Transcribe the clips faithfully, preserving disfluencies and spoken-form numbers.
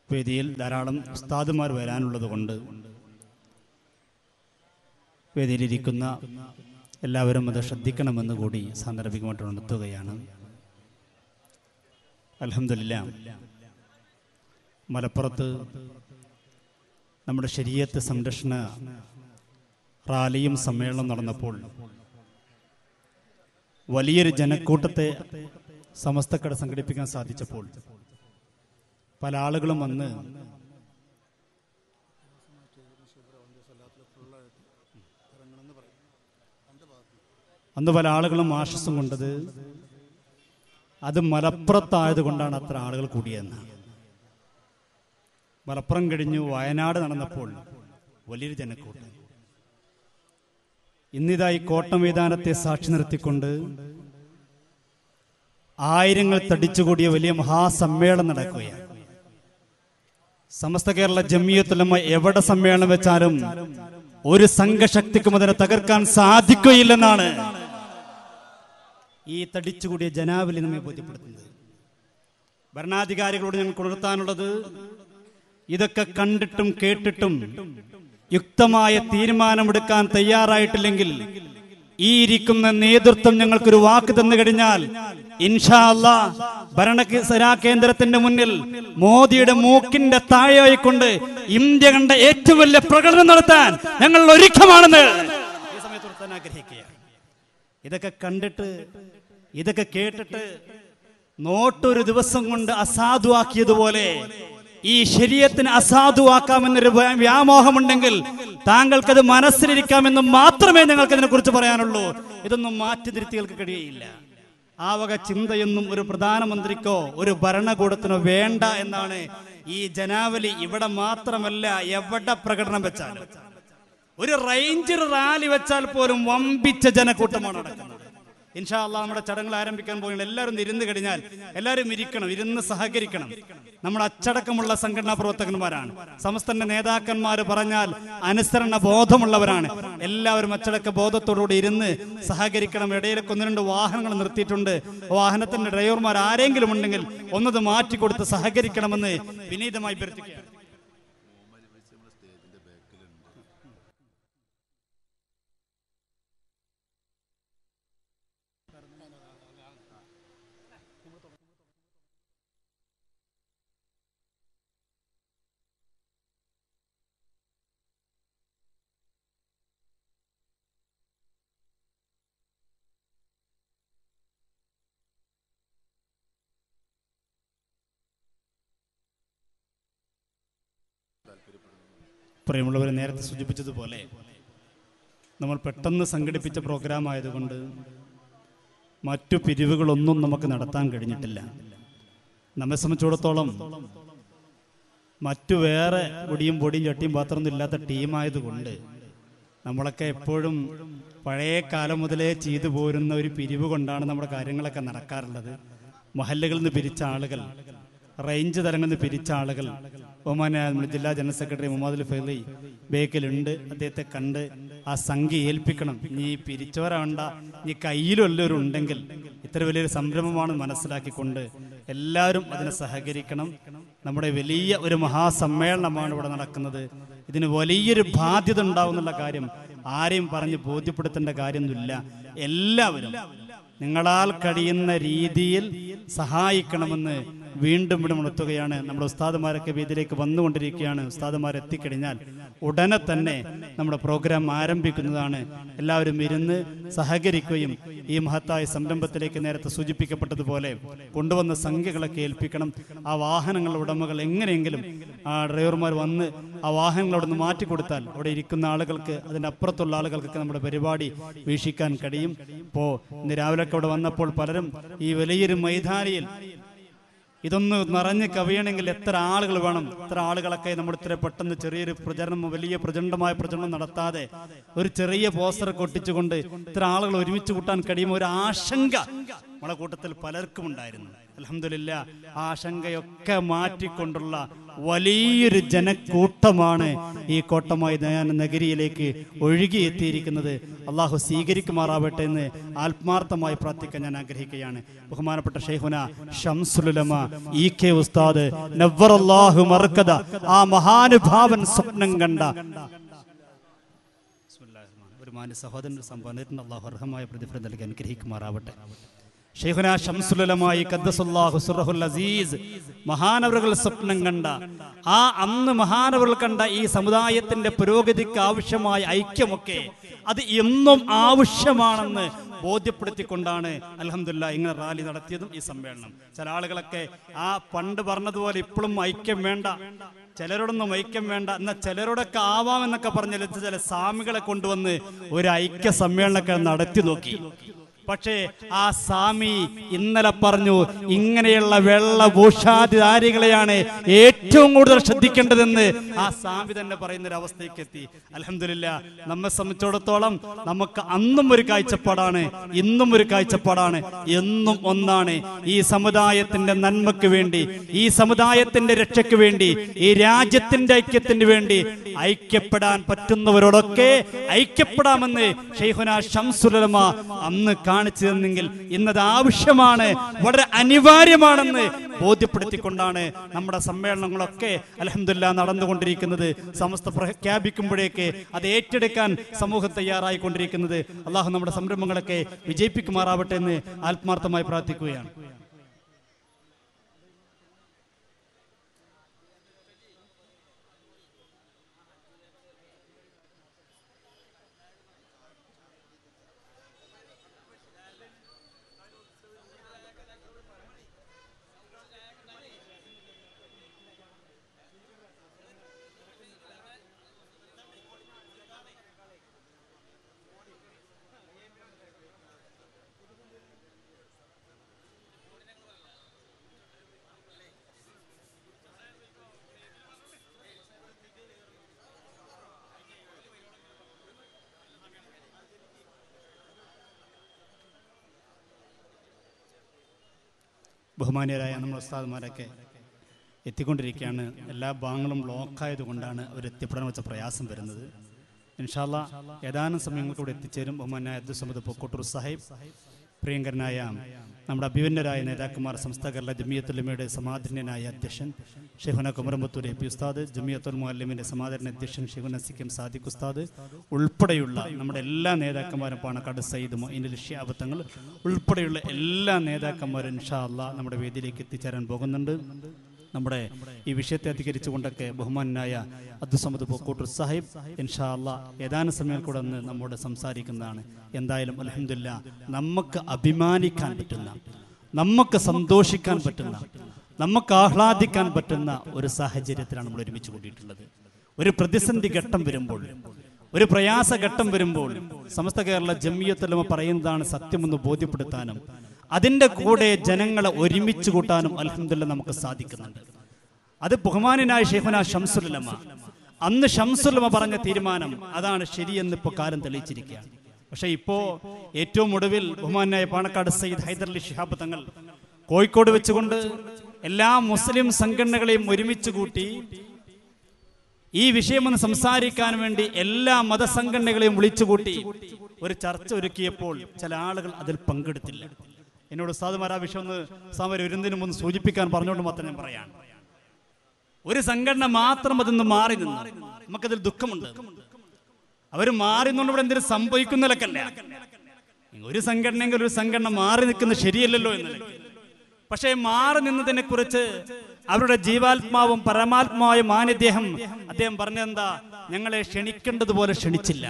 വേദിയിൽ ധാരാളം ഉസ്താദുമാർ വരാനുള്ളത് കൊണ്ട് വേദിയിലിരിക്കുന്ന എല്ലാവരും അത് ശ്രദ്ധിക്കണമെന്ന് കൂടി സാന്ദർഭികമായിട്ട് ഉണർത്തുകയാണ്. അൽഹംദുലില്ലാഹ്, മലപ്പുറത്ത് നമ്മുടെ ശരീഅത്ത് സംരക്ഷണ റാലിയും സമ്മേളനം നടന്നപ്പോൾ വലിയൊരു ജനക്കൂട്ടത്തെ സമസ്തക്കട സംഘടിപ്പിക്കാൻ സാധിച്ചപ്പോൾ പല ആളുകളും വന്ന് അന്ന് പല ആളുകളും ആശ്വാസം കൊണ്ടത് അത് മലപ്പുറത്തായത് കൊണ്ടാണ് അത്ര ആളുകൾ കൂടിയെന്നാണ്. മലപ്പുറം കഴിഞ്ഞു വയനാട് നടന്നപ്പോൾ വലിയൊരു ജനക്കൂട്ടം. ഇന്നിതായി കോട്ട മൈതാനത്തെ സാക്ഷി നിർത്തിക്കൊണ്ട് ആയിരങ്ങൾ തടിച്ചുകൂടിയ വലിയ മഹാസമ്മേളനം നടക്കുകയാണ്. സമസ്ത കേരള ജംഇയ്യത്തുൽ ഉലമ എവിടെ സമ്മേളനം വെച്ചാലും ഒരു സംഘശക്തിക്കും അതിനെ തകർക്കാൻ സാധിക്കുകയില്ലെന്നാണ് ഈ തടിച്ചുകൂടിയ ജനാവലി നമ്മെ ബോധ്യപ്പെടുത്തുന്നത്. ഭരണാധികാരികളോട് ഞങ്ങൾക്ക് ഉണർത്താനുള്ളത്, ഇതൊക്കെ കണ്ടിട്ടും കേട്ടിട്ടും യുക്തമായ തീരുമാനമെടുക്കാൻ തയ്യാറായിട്ടില്ലെങ്കിൽ ഈ ഇരിക്കുന്ന നേതൃത്വം ഞങ്ങൾക്കൊരു വാക്ക് തന്നു കഴിഞ്ഞാൽ ഇൻഷാ അല്ലാഹ് ഭരണ കേന്ദ്രത്തിന്റെ മുന്നിൽ മോദിയുടെ മൂക്കിന്റെ താഴെയായിക്കൊണ്ട് ഇന്ത്യ കണ്ട ഏറ്റവും വലിയ പ്രകടനം നടത്താൻ ഞങ്ങൾ ഒരുക്കമാണെന്ന് ഈ സമയത്ത് ഉണർത്താൻ ആഗ്രഹിക്കുകയാണ്. ഇതൊക്കെ കണ്ടിട്ട് ഇതൊക്കെ കേട്ടിട്ട് നോട്ടൊരു ദിവസം കൊണ്ട് അസാധുവാക്കിയതുപോലെ ഈ ശരീഅത്തിനെ അസാധുവാക്കാമെന്നൊരു വ്യാമോഹമുണ്ടെങ്കിൽ താങ്കൾക്കത് മനസ്സിലിരിക്കാമെന്ന് മാത്രമേ ഞങ്ങൾക്ക് അതിനെ കുറിച്ച് പറയാനുള്ളൂ. ഇതൊന്നും മാറ്റി തിരുത്തികൾക്ക് കഴിയുകയില്ല. ആ വക ചിന്തയൊന്നും ഒരു പ്രധാനമന്ത്രിക്കോ ഒരു ഭരണകൂടത്തിനോ വേണ്ട എന്നാണ് ഈ ജനാവലി. ഇവിടെ മാത്രമല്ല, എവിടെ പ്രകടനം വെച്ചാലും, ഒരു റേഞ്ചർ റാലി വെച്ചാൽ പോലും വമ്പിച്ച ജനക്കൂട്ടമാണ് നടക്കുന്നത്. ഇൻഷാ അല്ലാഹ് നമ്മുടെ ചടങ്ങുകൾ ആരംഭിക്കാൻ പോകുന്നത്. എല്ലാവരും ഇരുന്ന് കഴിഞ്ഞാൽ എല്ലാവരും ഇരിക്കണം, ഇരുന്ന് സഹകരിക്കണം. നമ്മുടെ അച്ചടക്കമുള്ള സംഘടനാ പ്രവർത്തകന്മാരാണ്. സമസ്തന്റെ നേതാക്കന്മാർ പറഞ്ഞാൽ അനുസരണ ബോധമുള്ളവരാണ്. എല്ലാവരും അച്ചടക്ക ബോധത്തോടുകൂടി ഇരുന്ന് സഹകരിക്കണം. ഇടയിലൊക്കെ ഒന്ന് രണ്ട് വാഹനങ്ങൾ നിർത്തിയിട്ടുണ്ട്. വാഹനത്തിന്റെ ഡ്രൈവർമാർ ആരെങ്കിലും ഉണ്ടെങ്കിൽ ഒന്നത് മാറ്റിക്കൊടുത്ത് സഹകരിക്കണമെന്ന് വിനീതമായി അഭ്യർത്ഥിക്കുകയാണ്. പ്രിയമുള്ളവരെ, നേരത്തെ സൂചിപ്പിച്ചതുപോലെ നമ്മൾ പെട്ടെന്ന് സംഘടിപ്പിച്ച പ്രോഗ്രാം ആയതുകൊണ്ട് മറ്റു പിരിവുകളൊന്നും നമുക്ക് നടത്താൻ കഴിഞ്ഞിട്ടില്ല. നമ്മെ സംബന്ധിച്ചിടത്തോളം മറ്റു വേറെ പൊടിയും പൊടിയും ചട്ടിയും പാത്രമൊന്നും ഇല്ലാത്ത ടീമായതുകൊണ്ട് നമ്മളൊക്കെ എപ്പോഴും പഴയ കാലം മുതലേ ചെയ്തു പോരുന്ന ഒരു പിരിവ് കൊണ്ടാണ് നമ്മുടെ കാര്യങ്ങളൊക്കെ നടക്കാറുള്ളത്. മഹല്ലുകളിൽ നിന്ന് പിരിച്ച ആളുകൾ, റേഞ്ച് തലങ്ങളിൽ നിന്ന് പിരിച്ച ആളുകൾ, ബഹുമാന്യ ജില്ലാ ജനറൽ സെക്രട്ടറി മുഹമ്മദ് ഫൈലി ബേക്കിലുണ്ട്. അദ്ദേഹത്തെ കണ്ട് ആ സംഖ്യ ഏൽപ്പിക്കണം. നീ പിരിച്ചവരാണ്ട, നീ കയ്യിലുള്ളവരും ഉണ്ടെങ്കിൽ ഇത്ര വലിയൊരു സംരംഭമാണ് മനസ്സിലാക്കിക്കൊണ്ട് എല്ലാവരും അതിനെ സഹകരിക്കണം. നമ്മുടെ വലിയ ഒരു മഹാസമ്മേളനമാണ് ഇവിടെ നടക്കുന്നത്. ഇതിന് വലിയൊരു ബാധ്യത ഉണ്ടാവുന്നുള്ള കാര്യം ആരെയും പറഞ്ഞ് ബോധ്യപ്പെടുത്തേണ്ട കാര്യമൊന്നുമില്ല. എല്ലാവരും നിങ്ങളാൽ കഴിയുന്ന രീതിയിൽ സഹായിക്കണമെന്ന് വീണ്ടും ഇവിടെ ഉണർത്തുകയാണ്. നമ്മുടെ ഉസ്താദുമാരൊക്കെ വേദിയിലേക്ക് വന്നുകൊണ്ടിരിക്കുകയാണ്. ഉസ്താദുമാർ എത്തിക്കഴിഞ്ഞാൽ ഉടനെ തന്നെ നമ്മുടെ പ്രോഗ്രാം ആരംഭിക്കുന്നതാണ്. എല്ലാവരും ഇരുന്ന് സഹകരിക്കുകയും ഈ മഹത്തായ സംരംഭത്തിലേക്ക് നേരത്തെ സൂചിപ്പിക്കപ്പെട്ടതുപോലെ കൊണ്ടുവന്ന സംഖ്യകളൊക്കെ ഏൽപ്പിക്കണം. ആ വാഹനങ്ങളുടെ ഉടമകൾ എങ്ങനെയെങ്കിലും ആ ഡ്രൈവർമാർ വന്ന് ആ വാഹനങ്ങൾ അവിടെ നിന്ന് മാറ്റിക്കൊടുത്താൽ അവിടെ ഇരിക്കുന്ന ആളുകൾക്ക്, അതിൻ്റെ അപ്പുറത്തുള്ള ആളുകൾക്കൊക്കെ നമ്മുടെ പരിപാടി വീക്ഷിക്കാൻ കഴിയും. ഇപ്പോൾ ഇന്ന് രാവിലെയൊക്കെ അവിടെ വന്നപ്പോൾ പലരും ഈ വലിയൊരു മൈതാനിയിൽ ഇതൊന്ന് നിറഞ്ഞ് കവിയണമെങ്കിൽ എത്ര ആളുകൾ വേണം? എത്ര ആളുകളൊക്കെ നമ്മൾ ഇത്ര പെട്ടെന്ന് ചെറിയൊരു പ്രചരണം, വലിയ പ്രചണ്ഡമായ പ്രചരണം നടത്താതെ ഒരു ചെറിയ പോസ്റ്ററൊക്കെ ഒട്ടിച്ചുകൊണ്ട് ഇത്ര ആളുകൾ ഒരുമിച്ച് കൂട്ടാൻ കഴിയുമോ ഒരു ആശങ്ക നമ്മുടെ കൂട്ടത്തിൽ പലർക്കും ഉണ്ടായിരുന്നു. അൽഹംദുലില്ലാ ആശങ്കയൊക്കെ മാറ്റിക്കൊണ്ടുള്ള വലിയൊരു ജനക്കൂട്ടമാണ് ഈ കോട്ടമായി നഗരിയിലേക്ക് ഒഴുകിയെത്തിയിരിക്കുന്നത്. അള്ളാഹു സ്വീകരിക്കുമാറാവട്ടെ എന്ന് ആത്മാർത്ഥമായി പ്രാർത്ഥിക്കാൻ ഞാൻ ആഗ്രഹിക്കുകയാണ്. ബഹുമാനപ്പെട്ട ഷെയ്ഖുന ശംസുൽ ഉലമ ഇ കെ ഉസ്താദ് നവ്വറല്ലാഹു മർക്കദ, ആ മഹാനുഭാവൻ സ്വപ്നം കണ്ട ഒരു മാന്യ സഹോദരൻ സംഭവത്തിന് അള്ളാഹു അർഹമായ പ്രതിഫലം നൽകി അനുഗ്രഹിക്കുമാറാവട്ടെ. ഷെയ്ഖുന ശംസുൽ ഉലമ ഖദ്ദസല്ലാഹു സിർറഹുൽ അസീസ് മഹാനവറുകൾ സ്വപ്നം കണ്ട ആ അന്ന് മഹാനവറുകൾ കണ്ട ഈ സമുദായത്തിന്റെ പുരോഗതിക്ക് ആവശ്യമായ ഐക്യമൊക്കെ അത് എന്നും ആവശ്യമാണെന്ന് ബോധ്യപ്പെടുത്തിക്കൊണ്ടാണ് അൽഹംദുലില്ലാഹ് ഇങ്ങനെ റാലി നടത്തിയതും ഈ സമ്മേളനം. ചില ആളുകളൊക്കെ ആ പണ്ട് പറഞ്ഞതുപോലെ ഇപ്പോഴും ഐക്യം വേണ്ട, ചിലരോടൊന്നും ഐക്യം വേണ്ട, എന്നാൽ ചിലരോടൊക്കെ ആവാമെന്നൊക്കെ പറഞ്ഞ ചില സ്വാമികളെ കൊണ്ടുവന്ന് ഒരു ഐക്യ സമ്മേളനമൊക്കെ നടത്തി നോക്കി. പക്ഷേ ആ സ്വാമി ഇന്നലെ പറഞ്ഞു ഇങ്ങനെയുള്ള വെള്ളഭൂഷാധികാരികളെയാണ് ഏറ്റവും കൂടുതൽ ശ്രദ്ധിക്കേണ്ടതെന്ന് ആ സ്വാമി തന്നെ പറയുന്ന ഒരു അവസ്ഥയ്ക്ക് എത്തി. അൽഹംദുലില്ലാഹ് നമ്മെ സംബന്ധിച്ചിടത്തോളം നമുക്ക് അന്നും ഒരു കാഴ്ചപ്പാടാണ്, ഇന്നും ഒരു കാഴ്ചപ്പാടാണ്, എന്നും ഒന്നാണ്. ഈ സമുദായത്തിന്റെ നന്മയ്ക്ക് വേണ്ടി, ഈ സമുദായത്തിന്റെ രക്ഷയ്ക്ക് വേണ്ടി, ഈ രാജ്യത്തിന്റെ ഐക്യത്തിന് വേണ്ടി ഐക്യപ്പെടാൻ പറ്റുന്നവരോടൊക്കെ ഐക്യപ്പെടാമെന്ന് ഷെയ്ഖുന ശംസുൽ ഉലമ അന്ന് കാണിച്ചു തന്നെങ്കിൽ ഇന്നത് ആവശ്യമാണ്, വളരെ അനിവാര്യമാണെന്ന് ബോധ്യപ്പെടുത്തിക്കൊണ്ടാണ് നമ്മുടെ സമ്മേളനങ്ങളൊക്കെ അൽഹംദുലില്ലാഹ് നടന്നുകൊണ്ടിരിക്കുന്നത്. സമസ്ത പ്രഖ്യാപിക്കുമ്പോഴേക്ക് അത് ഏറ്റെടുക്കാൻ സമൂഹം തയ്യാറായിക്കൊണ്ടിരിക്കുന്നത്. അള്ളാഹു നമ്മുടെ സംരംഭങ്ങളൊക്കെ വിജയിപ്പിക്കുമാറാവട്ടെ എന്ന് ആത്മാർത്ഥമായി പ്രാർത്ഥിക്കുകയാണ്. ബഹുമാന്യരായ നമ്മുടെ ഉസ്താദുമാരൊക്കെ എത്തിക്കൊണ്ടിരിക്കുകയാണ്. എല്ലാ ഭാഗങ്ങളും ബ്ലോക്കായത് കൊണ്ടാണ് അവർ എത്തിപ്പെടാൻ വെച്ച പ്രയാസം വരുന്നത്. ഇൻഷാ അല്ലാഹ് ഏതാനും സമയങ്ങൾക്ക് ഇവിടെ എത്തിച്ചേരും. ബഹുമാനായ അബ്ദുൽ സമദ് പൊക്കോട്ടൂർ സാഹിബ്, പ്രിയങ്കരനായ നമ്മുടെ അഭിമന്യരായ നേതാക്കന്മാർ, സംസ്ഥാന കേരള ജമിയത്തുൽ ഉലമയുടെ സമാദരണീയനായ അധ്യക്ഷൻ ഷെയ്ഖുന കുമരമ്പത്തൂർ എ പി ഉസ്താദ്, ജമിയത്തുൽ മുഅല്ലിമിന്റെ സമാദരണ അധ്യക്ഷൻ ഷെയ്ഖുന സി കെ സാദിഖ് ഉസ്താദ് ഉൾപ്പെടെയുള്ള നമ്മുടെ എല്ലാ നേതാക്കന്മാരും, പാണക്കാട് സയ്യിദ് മൊയ്നുൽ ശിഹാബ് തങ്ങൾ ഉൾപ്പെടെയുള്ള എല്ലാ നേതാക്കന്മാരും ഇൻഷാ അല്ലാഹ് നമ്മുടെ വേദിയിലേക്ക് എത്തിച്ചേരാൻ പോകുന്നുണ്ട്. നമ്മുടെ ഈ വിഷയത്തെ അധികരിച്ചുകൊണ്ടൊക്കെ ബഹുമാനായ അബ്ദുൽ സമദ് പൊക്കോട്ടൂർ സാഹിബ് ഇൻഷാ അല്ലാഹ് ഏതാനും സമയം കൂടെ ഒന്ന് നമ്മോട് സംസാരിക്കുന്നതാണ്. എന്തായാലും അൽഹംദുലില്ലാഹ് നമുക്ക് അഭിമാനിക്കാൻ പറ്റുന്ന, നമുക്ക് സന്തോഷിക്കാൻ പറ്റുന്ന, നമുക്ക് ആഹ്ലാദിക്കാൻ പറ്റുന്ന ഒരു സാഹചര്യത്തിലാണ് നമ്മൾ ഒരുമിച്ച് കൂട്ടിയിട്ടുള്ളത്. ഒരു പ്രതിസന്ധി ഘട്ടം വരുമ്പോൾ, ഒരു പ്രയാസ ഘട്ടം വരുമ്പോൾ സമസ്ത കേരള ജമിയത്തുൽ ഉലമ പറയുന്നതാണ് സത്യമെന്ന് ബോധ്യപ്പെടുത്താനും അതിൻ്റെ കൂടെ ജനങ്ങളെ ഒരുമിച്ച് കൂട്ടാനും അൽഹംദുലില്ലാഹ് നമുക്ക് സാധിക്കുന്നുണ്ട്. അത് ബഹുമാനനായ ഷെയ്ഖുന ശംസുൽ ഉലമ അന്ന് ശംസുൽ ഉലമ പറഞ്ഞ തീരുമാനം അതാണ് ശരിയെന്ന് ഇപ്പോൾ കാലം തെളിയിച്ചിരിക്കുകയാണ്. പക്ഷേ ഇപ്പോൾ ഏറ്റവും ഒടുവിൽ ബഹുമാനായ പാണക്കാട് സയ്യിദ് ഹൈദരലി ശിഹാബ് തങ്ങൾ കോഴിക്കോട് വെച്ചുകൊണ്ട് എല്ലാ മുസ്ലിം സംഘടനകളെയും ഒരുമിച്ച് കൂട്ടി ഈ വിഷയമൊന്ന് സംസാരിക്കാൻ വേണ്ടി എല്ലാ മതസംഘടനകളെയും വിളിച്ചുകൂട്ടി ഒരു ചർച്ച ഒരുക്കിയപ്പോൾ ചില ആളുകൾ അതിൽ പങ്കെടുത്തില്ല. എന്നോട് ഉസ്താദുമാർ ആ വിഷയം ഒന്ന് സമരം ഒരുന്നതിനും ഒന്ന് സൂചിപ്പിക്കാൻ പറഞ്ഞുകൊണ്ട് മാത്രം ഞാൻ പറയാം. ഒരു സംഘടന മാത്രം അതൊന്ന് മാറി നിന്നു, നമുക്കതിൽ ദുഃഖമുണ്ട്. അവർ മാറി നിന്നുകൊണ്ട് ഇവിടെ എന്തെങ്കിലും സംഭവിക്കുന്നതിലൊക്കെയല്ല. ഒരു സംഘടനയെങ്കിൽ ഒരു സംഘടന മാറി നിൽക്കുന്നത് ശരിയല്ലല്ലോ എന്നല്ല. പക്ഷേ മാറി നിന്നതിനെ കുറിച്ച് അവരുടെ ജീവാത്മാവും പരമാത്മാവുമായ മാന്യദേഹം അദ്ദേഹം പറഞ്ഞെന്താ, ഞങ്ങളെ ക്ഷണിക്കേണ്ടതുപോലെ ക്ഷണിച്ചില്ല.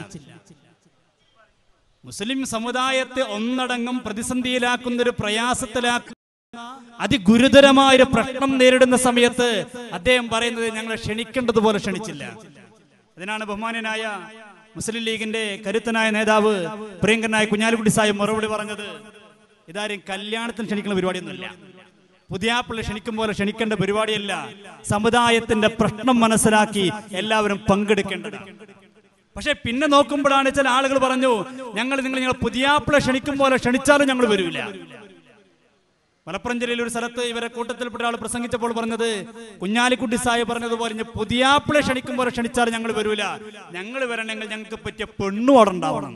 മുസ്ലിം സമുദായത്തെ ഒന്നടങ്കം പ്രതിസന്ധിയിലാക്കുന്ന ഒരു പ്രയാസത്തിലാക്കുന്ന അതിഗുരുതരമായൊരു പ്രശ്നം നേരിടുന്ന സമയത്ത് അദ്ദേഹം പറയുന്നത് ഞങ്ങളെ ക്ഷണിക്കേണ്ടതുപോലെ ക്ഷണിച്ചില്ല. അതിനാണ് ബഹുമാന്യനായ മുസ്ലിം ലീഗിന്റെ കരുത്തനായ നേതാവ് പ്രിയങ്കരനായ കുഞ്ഞാലിക്കുട്ടി സാഹിബ് മറുപടി പറഞ്ഞത്, ഇതാരും കല്യാണത്തിന് ക്ഷണിക്കുന്ന പരിപാടിയൊന്നുമില്ല, പുതിയാപ്പിള്ളി ക്ഷണിക്കും പോലെ ക്ഷണിക്കേണ്ട പരിപാടിയല്ല, സമുദായത്തിന്റെ പ്രശ്നം മനസ്സിലാക്കി എല്ലാവരും പങ്കെടുക്കേണ്ടതാണ്. പക്ഷെ പിന്നെ നോക്കുമ്പോഴാണ് ചില ആളുകൾ പറഞ്ഞു, ഞങ്ങൾ നിങ്ങൾ ഞങ്ങൾ പുതിയാപ്പിള ക്ഷണിക്കും പോലെ ക്ഷണിച്ചാലും ഞങ്ങൾ വരില്ല. മലപ്പുറം ജില്ലയിൽ ഒരു സ്ഥലത്ത് ഇവരെ കൂട്ടത്തിൽപ്പെട്ട ആൾ പ്രസംഗിച്ചപ്പോൾ പറഞ്ഞത്, കുഞ്ഞാലിക്കുട്ടി സാഹിബ് പറഞ്ഞതുപോലെ പുതിയാപ്പിളെ ക്ഷണിക്കുമ്പോൾ ക്ഷണിച്ചാൽ ഞങ്ങൾ വരൂല, ഞങ്ങൾ വരണമെങ്കിൽ ഞങ്ങൾക്ക് പറ്റിയ പെണ്ണും അവിടെ ഉണ്ടാവണം.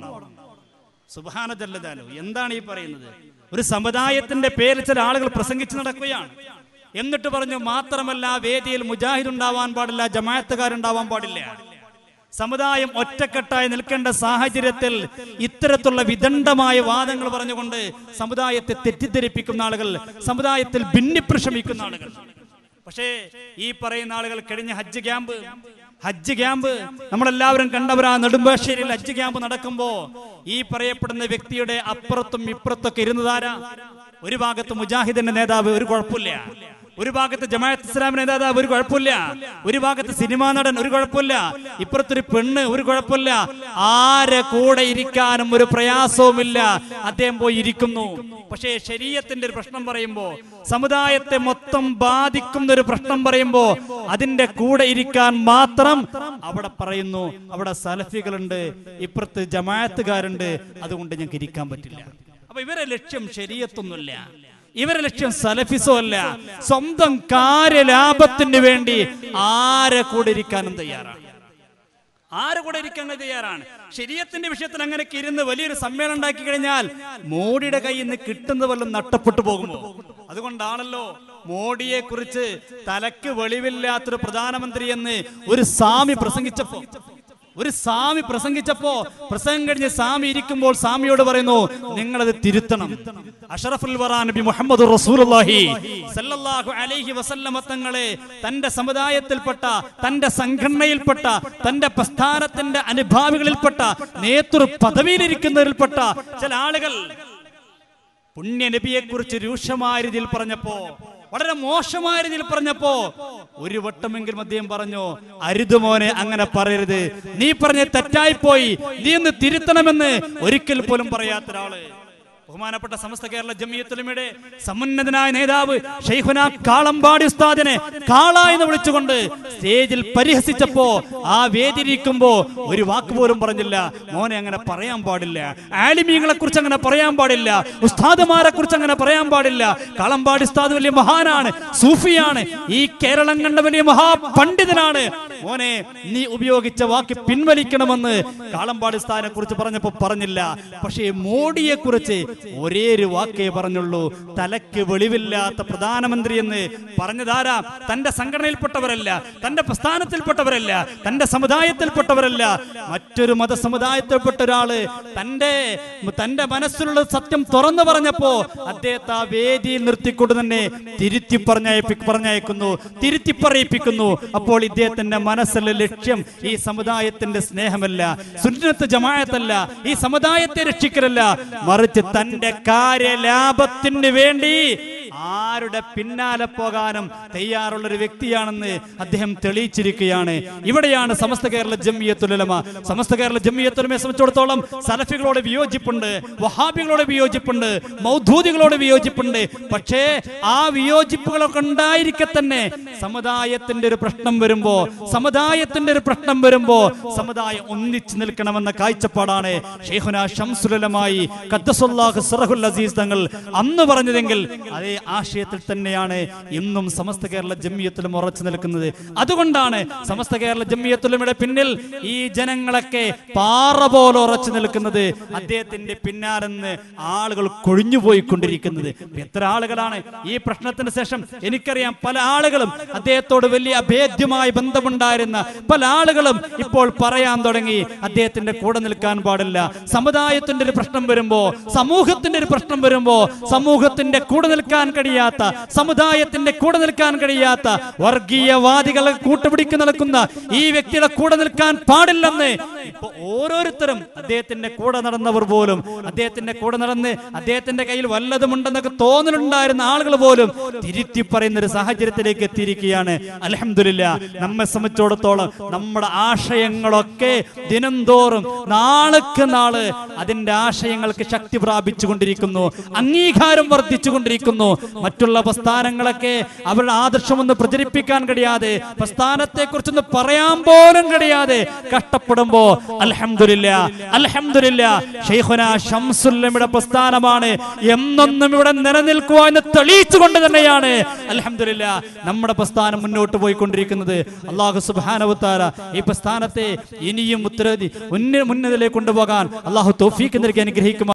സുബ്ഹാന ജല്ല ജലാലുഹു. എന്താണ് ഈ പറയുന്നത്? ഒരു സമുദായത്തിന്റെ പേരിൽ ചില ആളുകൾ പ്രസംഗിച്ച് നടക്കുകയാണ്. എന്നിട്ട് പറഞ്ഞു, മാത്രമല്ല വേദിയിൽ മുജാഹിദ് ഉണ്ടാവാൻ പാടില്ല, ജമാഅത്തുകാരുണ്ടാവാൻ പാടില്ല. സമുദായം ഒറ്റക്കെട്ടായി നിൽക്കേണ്ട സാഹചര്യത്തിൽ ഇത്തരത്തിലുള്ള വിദണ്ഡമായ വാദങ്ങൾ പറഞ്ഞുകൊണ്ട് സമുദായത്തെ തെറ്റിദ്ധരിപ്പിക്കുന്ന ആളുകൾ, സമുദായത്തിൽ ഭിന്നിപ്പ് ശ്രമിക്കുന്ന ആളുകൾ. പക്ഷേ ഈ പറയുന്ന ആളുകൾ കഴിഞ്ഞ ഹജ്ജ് ക്യാമ്പ് ഹജ്ജ് ക്യാമ്പ് നമ്മളെല്ലാവരും കണ്ടവരാ. നെടുമ്പാശ്ശേരിയിൽ ഹജ്ജ് ക്യാമ്പ് നടക്കുമ്പോ ഈ പറയപ്പെടുന്ന വ്യക്തിയുടെ അപ്പുറത്തും ഇപ്പുറത്തൊക്കെ ഇരുന്നതാരാ? ഒരു ഭാഗത്ത് മുജാഹിദിന്റെ നേതാവ്, ഒരു കുഴപ്പമില്ല. ഒരു ഭാഗത്ത് ജമാഅത്ത് ഇസ്ലാമിന്റെ നേതാവ്, ഒരു കുഴപ്പമില്ല. ഒരു ഭാഗത്ത് സിനിമാ നടൻ, ഒരു കുഴപ്പമില്ല. ഇപ്പുറത്തൊരു പെണ്ണ്, ഒരു കുഴപ്പമില്ല. ആരെ കൂടെ ഇരിക്കാനും ഒരു പ്രയാസവുമില്ല. അദ്ദേഹം പോയി ഇരിക്കുന്നു. പക്ഷേ ശരീഅത്തിന്റെ ഒരു പ്രശ്നം പറയുമ്പോ, സമുദായത്തെ മൊത്തം ബാധിക്കുന്ന ഒരു പ്രശ്നം പറയുമ്പോ അതിന്റെ കൂടെ ഇരിക്കാൻ മാത്രം അവിടെ പറയുന്നു, അവിടെ സലഫികളുണ്ട്, ഇപ്പുറത്ത് ജമാഅത്തുകാരുണ്ട്, അതുകൊണ്ട് ഞങ്ങൾക്ക് ഇരിക്കാൻ പറ്റില്ല. അപ്പൊ ഇവരെ ലക്ഷ്യം ശരീഅത്തൊന്നുമില്ല, ഇവരെ ലക്ഷ്യം സലഫിസോ അല്ല. സ്വന്തം കാര്യലാഭത്തിന് വേണ്ടി ആരെ കൂടെ ഇരിക്കാനും തയ്യാറാണ്, ആരെ കൂടെ ഇരിക്കാൻ തയ്യാറാണ്. ശരീഅത്തിന്റെ വിഷയത്തിൽ അങ്ങനെയൊക്കെ ഇരുന്ന് വലിയൊരു സമ്മേളനം ഉണ്ടാക്കി കഴിഞ്ഞാൽ മോഡിയുടെ കയ്യിൽ നിന്ന് കിട്ടുന്ന വല്ലതും നഷ്ടപ്പെട്ടു പോകുമോ? അതുകൊണ്ടാണല്ലോ മോഡിയെ കുറിച്ച് തലക്ക് വെളിവില്ലാത്തൊരു പ്രധാനമന്ത്രി എന്ന് ഒരു സ്വാമി പ്രസംഗിച്ചപ്പോ ഒരു സ്വാമി പ്രസംഗിച്ചപ്പോ പ്രസംഗം കഴിഞ്ഞ് സ്വാമി ഇരിക്കുമ്പോൾ സ്വാമിയോട് പറയുന്നു, നിങ്ങളത് തിരുത്തണം. അഷ്റഫുൽ വറാ നബി മുഹമ്മദ് റസൂലുള്ളാഹി സല്ലല്ലാഹു അലൈഹി വസല്ലമ തങ്ങളെ തന്റെ സമുദായത്തിൽപ്പെട്ട, തന്റെ സംഘടനയിൽപ്പെട്ട, തന്റെ പ്രസ്ഥാനത്തിന്റെ അനുഭാവികളിൽപ്പെട്ട, നേതൃ പദവിയിലിരിക്കുന്നവരിൽപ്പെട്ട ചില ആളുകൾ പുണ്യ നബിയെ കുറിച്ച് രൂക്ഷമായ രീതിയിൽ പറഞ്ഞപ്പോ, വളരെ മോശമായ രീതിയിൽ പറഞ്ഞപ്പോ ഒരു വട്ടമെങ്കിലും അദ്ദേഹം പറഞ്ഞു, അരുതുമോനെ അങ്ങനെ പറയരുത്, നീ പറഞ്ഞ തെറ്റായിപ്പോയി, നീ ഒന്ന് തിരുത്തണമെന്ന് ഒരിക്കൽ പോലും പറയാത്ത ഒരാള്. ബഹുമാനപ്പെട്ട സമസ്ത കേരള ജംഇയ്യത്തുൽ ഉലമയുടെ സമുന്നതനായ നേതാവ് ശൈഖുനാ കാളമ്പാടി ഉസ്താദിനെ കാള എന്ന് വിളിച്ചുകൊണ്ട് സ്റ്റേജിൽ പരിഹസിച്ചപ്പോ ആ വേദിയിരിക്കുമ്പോ ഒരു വാക്ക് പോലും പറഞ്ഞില്ല. മോനെ അങ്ങനെ പറയാൻ പാടില്ല, ആലിമീങ്ങളെ കുറിച്ച് അങ്ങനെ പറയാൻ പാടില്ല, ഉസ്താദുമാരെ കുറിച്ച് അങ്ങനെ പറയാൻ പാടില്ല. കാളമ്പാടി ഉസ്താദ് വലിയ മഹാനാണ്, സൂഫിയാണ്, ഈ കേരളം കണ്ട വലിയ മഹാപണ്ഡിതനാണ്. മോനെ നീ ഉപയോഗിച്ച വാക്ക് പിൻവലിക്കണമെന്ന് കാളമ്പാടി ഉസ്താദിനെ കുറിച്ച് പറഞ്ഞപ്പോ പറഞ്ഞില്ല. പക്ഷേ മോഡിയെ കുറിച്ച് ഒരേ ഒരു വാക്കേ പറഞ്ഞുള്ളൂ, തലക്ക് വെളിവില്ലാത്ത പ്രധാനമന്ത്രി എന്ന് പറഞ്ഞതാരാ? തന്റെ സംഘടനയിൽപ്പെട്ടവരല്ല, തന്റെ പ്രസ്ഥാനത്തിൽപ്പെട്ടവരല്ല, തന്റെ സമുദായത്തിൽപ്പെട്ടവരല്ല, മറ്റൊരു മതസമുദായത്തിൽപ്പെട്ട ഒരാള് തന്റെ തന്റെ മനസ്സിലുള്ള സത്യം തുറന്നു പറഞ്ഞപ്പോ അദ്ദേഹത്തെ ആ വേദിയിൽ നിർത്തിക്കൊണ്ട് തന്നെ തിരുത്തി പറഞ്ഞയപ്പി പറഞ്ഞയക്കുന്നു തിരുത്തി പറയിപ്പിക്കുന്നു. അപ്പോൾ ഇദ്ദേഹത്തിന്റെ മനസ്സിലെ ലക്ഷ്യം ഈ സമുദായത്തിന്റെ സ്നേഹമല്ല, സുന്നത്ത് ജമാഅത്തല്ല, ഈ സമുദായത്തെ രക്ഷിക്കലല്ല, മറിച്ച് തന്റെ കാര്യലാഭത്തിന് വേണ്ടി ആരുടെ പിന്നാലെ പോകാനും തയ്യാറുള്ള ഒരു വ്യക്തിയാണെന്ന് അദ്ദേഹം തെളിയിച്ചിരിക്കുകയാണ്. ഇവിടെയാണ് സമസ്ത കേരള ജംഇയ്യത്തുൽ ഉലമ സമസ്ത കേരള ജംഇയ്യത്തുൽ ഉലമയെ സംബന്ധിച്ചിടത്തോളം സലഫികളോട് വിയോജിപ്പുണ്ട്, വഹാബികളോട് വിയോജിപ്പുണ്ട്, മൗദൂദികളോട് വിയോജിപ്പുണ്ട്. പക്ഷേ ആ വിയോജിപ്പുകളൊക്കെ ഉണ്ടായിരിക്കെ തന്നെ സമുദായത്തിന്റെ ഒരു പ്രശ്നം വരുമ്പോ സമുദായത്തിന്റെ ഒരു പ്രശ്നം വരുമ്പോ സമുദായം ഒന്നിച്ചു നിൽക്കണമെന്ന കാഴ്ചപ്പാടാണ് ശൈഖുനാ ശംസുൽ ഉലമായി ഖദ്ദസല്ലാഹു സിറഹുൽ അസീസ് തങ്ങൾ അന്ന് പറഞ്ഞതെങ്കിൽ അതേ ആശയത്തിൽ തന്നെയാണ് ഇന്നും സമസ്ത കേരള ജംഇയ്യത്തുൽ ഉലമ ഉറച്ചു നിൽക്കുന്നത്. അതുകൊണ്ടാണ് സമസ്ത കേരള ജംഇയ്യത്തുൽ ഉലമയുടെ പിന്നിൽ ഈ ജനങ്ങളൊക്കെ പാറ പോലെ ഉറച്ചു നിൽക്കുന്നത്. അദ്ദേഹത്തിന്റെ പിന്നാലെന്ന് ആളുകൾ കൊഴിഞ്ഞുപോയിക്കൊണ്ടിരിക്കുന്നത് എത്ര ആളുകളാണ്? ഈ പ്രശ്നത്തിന് ശേഷം എനിക്കറിയാം പല ആളുകളും അദ്ദേഹത്തോട് വലിയ അഭേദ്യമായ ബന്ധമുണ്ടായിരുന്ന പല ആളുകളും ഇപ്പോൾ പറയാൻ തുടങ്ങി, അദ്ദേഹത്തിന്റെ കൂടെ നിൽക്കാൻ പാടില്ല. സമുദായത്തിന്റെ ഒരു പ്രശ്നം വരുമ്പോ, സമൂഹത്തിന്റെ ഒരു പ്രശ്നം വരുമ്പോ സമൂഹത്തിന്റെ കൂടെ നിൽക്കാൻ കഴിയാത്ത, സമുദായത്തിന്റെ കൂടെ നിൽക്കാൻ കഴിയാത്ത വർഗീയവാദികളെ കൂട്ടുപിടിക്ക് നിൽക്കുന്ന ഈ വ്യക്തിയുടെ കൂടെ നിൽക്കാൻ പാടില്ലെന്ന് ഇപ്പൊ ഓരോരുത്തരും അദ്ദേഹത്തിന്റെ കൂടെ നടന്നവർ പോലും, അദ്ദേഹത്തിന്റെ കൂടെ നടന്ന് അദ്ദേഹത്തിന്റെ കയ്യിൽ വല്ലതുമുണ്ടെന്നൊക്കെ തോന്നലുണ്ടായിരുന്ന ആളുകൾ പോലും തിരുത്തി പറയുന്ന ഒരു സാഹചര്യത്തിലേക്ക് എത്തിയിരിക്കുകയാണ്. അൽഹംദുലില്ലാ, നമ്മെ സംബന്ധിച്ചിടത്തോളം നമ്മുടെ ആശയങ്ങളൊക്കെ ദിനം തോറും നാൾക്ക് നാള് അതിന്റെ ആശയങ്ങൾക്ക് ശക്തി പ്രാപിച്ചു കൊണ്ടിരിക്കുന്നു, അംഗീകാരം വർദ്ധിച്ചു കൊണ്ടിരിക്കുന്നു. മറ്റുള്ള പ്രസ്ഥാനങ്ങളൊക്കെ അവരുടെ ആദർശമൊന്ന് പ്രചരിപ്പിക്കാൻ കഴിയാതെ, പ്രസ്ഥാനത്തെ കുറിച്ചൊന്ന് പറയാൻ പോലും കഴിയാതെ കഷ്ടപ്പെടുമ്പോ അൽഹംദുലില്ലാ അൽഹംദുലില്ലാ ശൈഖുനാ ശംസുൽ ഉലമയുടെ പ്രസ്ഥാനമാണ് എന്നൊന്നും ഇവിടെ നിലനിൽക്കുക എന്ന് തെളിയിച്ചുകൊണ്ട് തന്നെയാണ് അൽഹംദുലില്ലാ നമ്മുടെ പ്രസ്ഥാനം മുന്നോട്ട് പോയിക്കൊണ്ടിരിക്കുന്നത്. അല്ലാഹു സുബ്ഹാനഹു വ തആല ഈ പ്രസ്ഥാനത്തെ ഇനിയും ഉത്തരവാദി ഉന്നതത്തിലേക്ക് കൊണ്ടുപോകാൻ അല്ലാഹു തൗഫീഖ് നൽകി അനുഗ്രഹിക്കും.